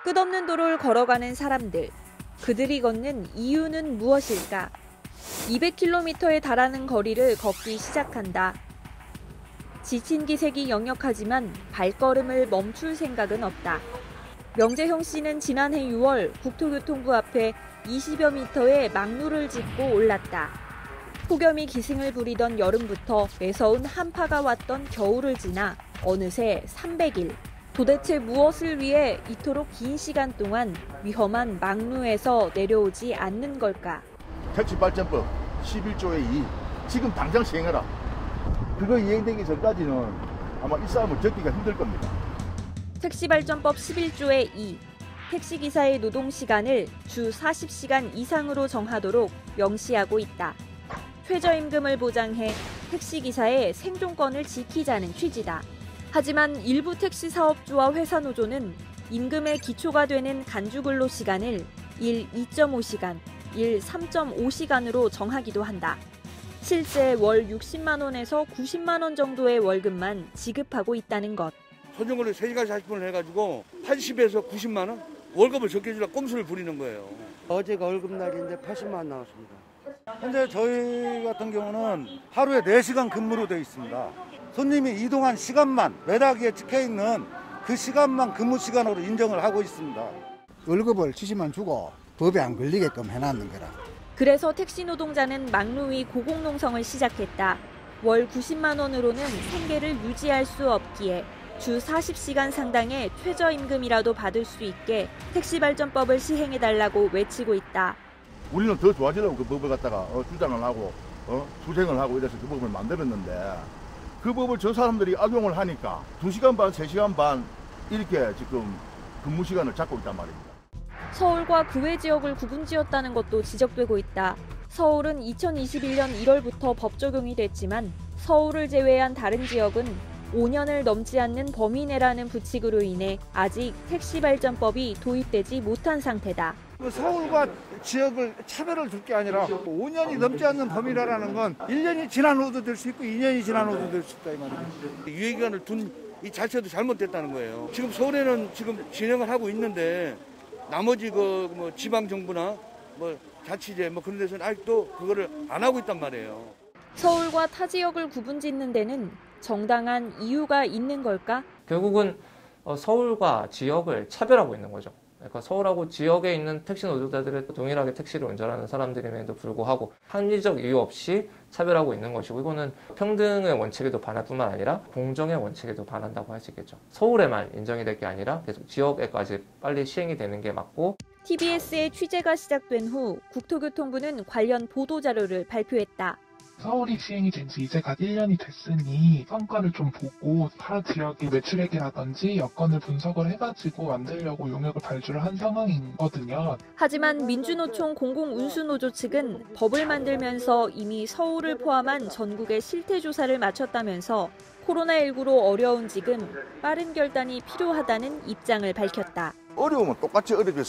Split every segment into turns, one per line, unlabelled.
끝없는 도로를 걸어가는 사람들. 그들이 걷는 이유는 무엇일까? 200km에 달하는 거리를 걷기 시작한다. 지친 기색이 역력하지만 발걸음을 멈출 생각은 없다. 명재형 씨는 지난해 6월 국토교통부 앞에 20여 미터의 막루를 짚고 올랐다. 폭염이 기승을 부리던 여름부터 매서운 한파가 왔던 겨울을 지나 어느새 300일. 도대체 무엇을 위해 이토록 긴 시간 동안 위험한 막루에서 내려오지 않는 걸까?
택시발전법 11조의 2 지금 당장 시행해라. 그거 이행되기 전까지는 아마 이 싸움을 적기가 힘들 겁니다.
택시발전법 11조의 2 택시기사의 노동시간을 주 40시간 이상으로 정하도록 명시하고 있다. 최저임금을 보장해 택시기사의 생존권을 지키자는 취지다. 하지만 일부 택시 사업주와 회사 노조는 임금의 기초가 되는 간주근로 시간을 일 2.5시간, 일 3.5시간으로 정하기도 한다. 실제 월 60만 원에서 90만 원 정도의 월급만 지급하고 있다는 것.
소정거리 3시간 40분을 해가지고 80에서 90만 원? 월급을 적게 주려고 꼼수를 부리는 거예요.
어제가 월급날인데 80만 원 나왔습니다. 현재 저희 같은 경우는 하루에 4시간 근무로 되어 있습니다. 손님이 이동한 시간만 매다기에 찍혀있는 그 시간만 근무 시간으로 인정을 하고 있습니다.
월급을 70만 주고 법에 안 걸리게끔 해놨는 거라.
그래서 택시 노동자는 막루 위 고공농성을 시작했다. 월 90만 원으로는 생계를 유지할 수 없기에 주 40시간 상당의 최저임금이라도 받을 수 있게 택시발전법을 시행해달라고 외치고 있다.
우리는 더 좋아지려고 그 법을 갖다가 주장을 하고 투쟁을 하고 이래서 그 법을 만들었는데 그 법을 저 사람들이 악용을 하니까 2시간 반, 3시간 반 이렇게 지금 근무 시간을 잡고 있단 말입니다.
서울과 그 외 지역을 구분지었다는 것도 지적되고 있다. 서울은 2021년 1월부터 법 적용이 됐지만 서울을 제외한 다른 지역은 5년을 넘지 않는 범위 내라는 부칙으로 인해 아직 택시발전법이 도입되지 못한 상태다.
서울과 지역을 차별을 둘 게 아니라 5년이 넘지 않는 범위라는 건 1년이 지난 후도 될 수 있고 2년이 지난 후도 될 수 있다 이 말이죠.
유예기간을 둔 이 자체도 잘못됐다는 거예요. 지금 서울에는 지금 진행을 하고 있는데 나머지 뭐 지방 정부나 뭐 자치제 뭐 그런 데서는 아직도 그거를 안 하고 있단 말이에요.
서울과 타 지역을 구분짓는 데는 정당한 이유가 있는 걸까?
결국은 서울과 지역을 차별하고 있는 거죠. 그러니까 서울하고 지역에 있는 택시 노동자들은 동일하게 택시를 운전하는 사람들임에도 불구하고 합리적 이유 없이 차별하고 있는 것이고 이거는 평등의 원칙에도 반할 뿐만 아니라 공정의 원칙에도 반한다고 할 수 있겠죠. 서울에만 인정이 될 게 아니라 계속 지역에까지 빨리 시행이 되는 게 맞고
TBS의 취재가 시작된 후 국토교통부는 관련 보도자료를 발표했다.
서울이 시행이 된 지 이제 갓 1년이 됐으니 성과를 좀 보고 타 지역의 매출액이라든지 여건을 분석을 해가지고 만들려고 용역을 발주를 한 상황이거든요.
하지만 민주노총 공공운수노조 측은 법을 만들면서 이미 서울을 포함한 전국의 실태조사를 마쳤다면서 코로나19로 어려운 지금 빠른 결단이 필요하다는 입장을 밝혔다.
어려우면 똑같이 어렵게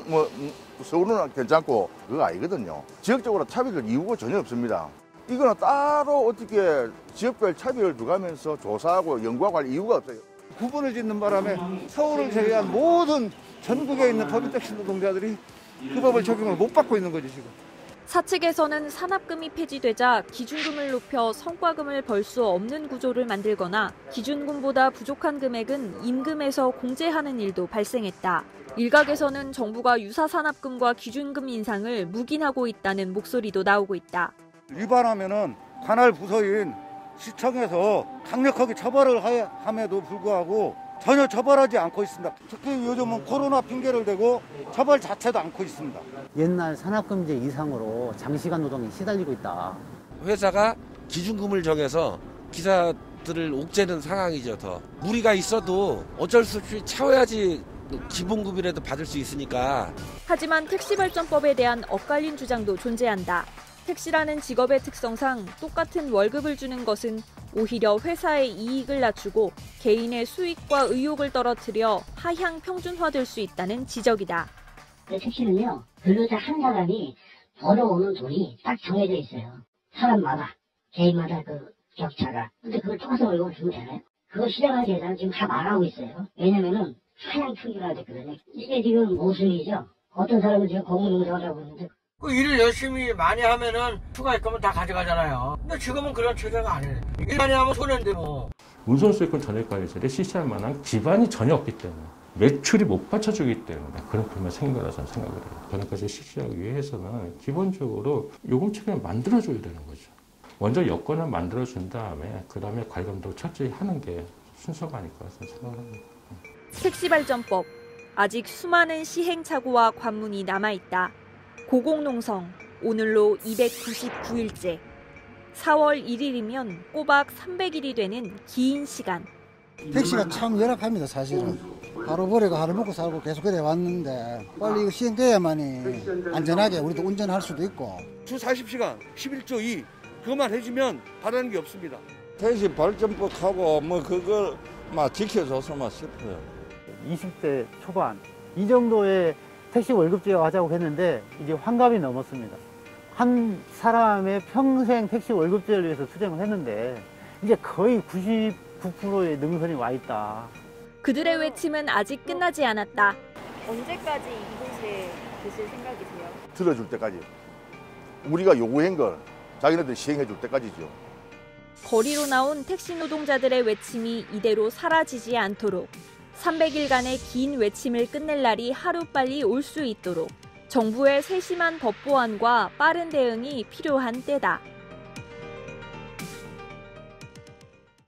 서울은 괜찮고 그거 아니거든요. 지역적으로 차별될 이유가 전혀 없습니다. 이거는 따로 어떻게 지역별 차별을 두가면서 조사하고 연구하고 할 이유가 없어요.
구분을 짓는 바람에 서울을 제외한 모든 전국에 있는 법인택시 노동자들이 그 법을 적용을 못 받고 있는 거죠 지금.
사측에서는 산합금이 폐지되자 기준금을 높여 성과금을 벌 수 없는 구조를 만들거나 기준금보다 부족한 금액은 임금에서 공제하는 일도 발생했다. 일각에서는 정부가 유사 산합금과 기준금 인상을 묵인하고 있다는 목소리도 나오고 있다.
위반하면은 관할 부서인 시청에서 강력하게 처벌을 함에도 불구하고 전혀 처벌하지 않고 있습니다. 특히 요즘은 코로나 핑계를 대고 처벌 자체도 않고 있습니다.
옛날 산업금제 이상으로 장시간 노동이 시달리고 있다.
회사가 기준금을 정해서 기사들을 옥죄는 상황이죠. 더 무리가 있어도 어쩔 수 없이 채워야지 기본급이라도 받을 수 있으니까.
하지만 택시발전법에 대한 엇갈린 주장도 존재한다. 택시라는 직업의 특성상 똑같은 월급을 주는 것은 오히려 회사의 이익을 낮추고 개인의 수익과 의욕을 떨어뜨려 하향 평준화될 수 있다는 지적이다.
택시는요, 근로자 한 사람이 벌어오는 돈이 딱 정해져 있어요. 사람마다, 개인마다 그 격차가. 근데 그걸 똑같은 월급을 주면 되나요? 그거 시장을 계산 지금 다 말하고 있어요. 왜냐면은 사양 투기가 됐거든요. 이게 지금 모순이죠. 어떤 사람은 지금 공무농사를 하고 있는데
그 일을 열심히 많이 하면은 추가할 거면 다 가져가잖아요. 근데 지금은 그런 체제가 아니에요. 일 많이 하면 손해인데 뭐.
운송수익권 전액관리세를 실시할 만한 기반이 전혀 없기 때문에 매출이 못 받쳐주기 때문에 그런 problem이 생긴 거라고 저는 생각을 해요. 전액관리세 실시하기 위해서는 기본적으로 요금 체계를 만들어줘야 되는 거죠. 먼저 여건을 만들어준 다음에 그 다음에 관리감독을 철저히 하는 게 순서가 아닐까 생각합니다.
택시발전법, 아직 수많은 시행착오와 관문이 남아있다. 고공농성, 오늘로 299일째. 4월 1일이면 꼬박 300일이 되는 긴 시간.
택시가 참 열악합니다, 사실은. 하루 버리고 하루 먹고 살고 계속 그래 왔는데 빨리 이거 시행돼야만이 안전하게 우리도 운전할 수도 있고.
주 40시간 11조 2 그것만 해주면 바라는 게 없습니다.
택시 발전법하고 뭐 그걸 막 지켜줬으면 싶어요.
20대 초반 이 정도의 택시 월급제화 하자고 했는데 이제 환갑이 넘었습니다. 한 사람의 평생 택시 월급제를 위해서 투쟁을 했는데 이제 거의 99%의 능선이 와 있다.
그들의 외침은 아직 끝나지 않았다.
언제까지 이곳에 계실 생각이세요?
들어줄 때까지. 우리가 요구한 걸 자기네들 시행해 줄 때까지죠.
거리로 나온 택시 노동자들의 외침이 이대로 사라지지 않도록 300일간의 긴 외침을 끝낼 날이 하루빨리 올 수 있도록 정부의 세심한 법 보완과 빠른 대응이 필요한 때다.